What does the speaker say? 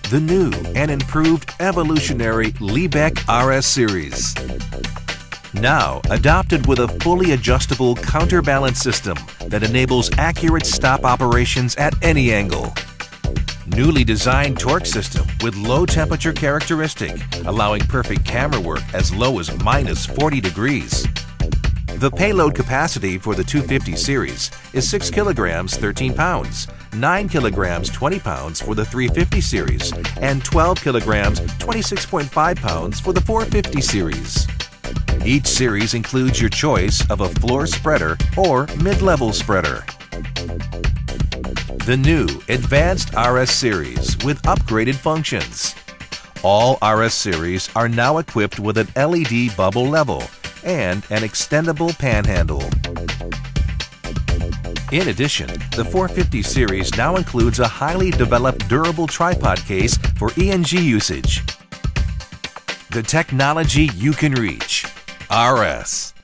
the new and improved evolutionary Liebeck RS series. Now adopted with a fully adjustable counterbalance system that enables accurate stop operations at any angle. Newly designed torque system with low temperature characteristic, allowing perfect camera work as low as -40 degrees. The payload capacity for the 250 series is 6 kilograms 13 pounds, 9 kilograms 20 pounds for the 350 series, and 12 kilograms 26.5 pounds for the 450 series. Each series includes your choice of a floor spreader or mid-level spreader. The new Advanced RS series with upgraded functions. All RS series are now equipped with an LED bubble level and an extendable panhandle. In addition, the 450 series now includes a highly developed durable tripod case for ENG usage. The technology you can reach. RS.